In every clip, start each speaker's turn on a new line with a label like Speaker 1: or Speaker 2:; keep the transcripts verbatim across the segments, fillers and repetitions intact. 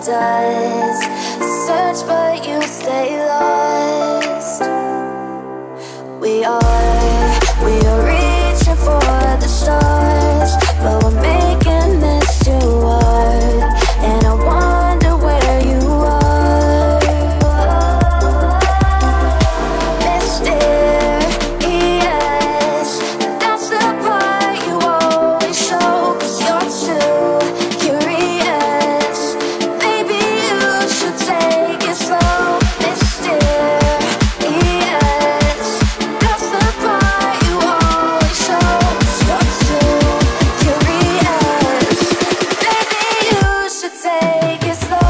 Speaker 1: does. Search but you stay lost. We are, we are reaching for the stars, but we're making this too hard. And I wonder where you are, mysterious. That's the part you always show, 'cause you're too curious. Maybe you should take it slow. Mysterious. That's the part you always show, 'cause you're too curious. Maybe you should take it slow.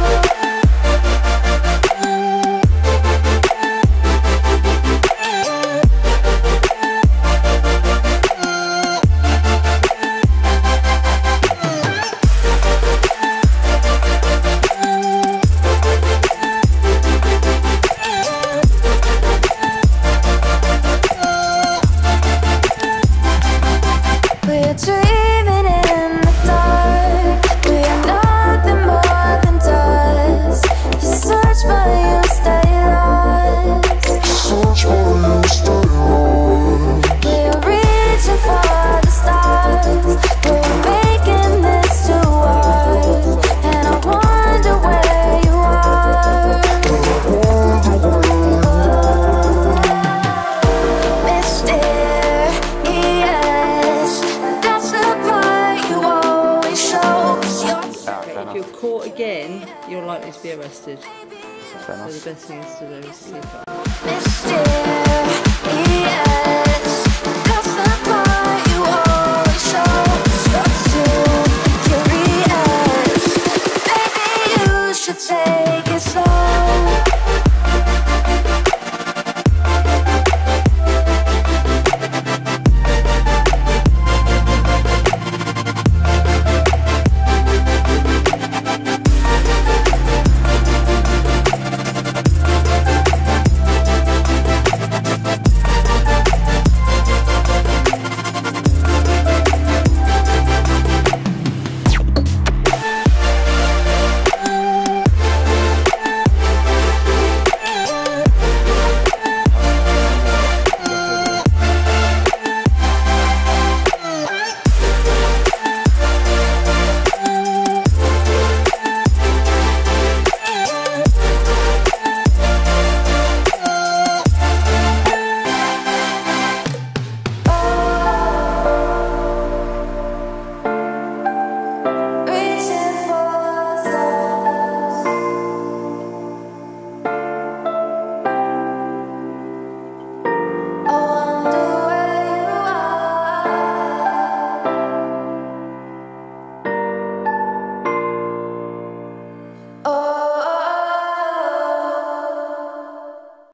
Speaker 1: We're dreaming in the dark. We are nothing more than dust. You search but you stay lost. We are reaching for the stars, but we're making this too hard. And I wonder where you are, mysterious. That's the part you always show, 'cause you're
Speaker 2: If you're caught again, you're likely to be arrested.
Speaker 3: Fair
Speaker 2: So
Speaker 3: enough.
Speaker 2: the best thing is to do is keep up.
Speaker 1: mysterious.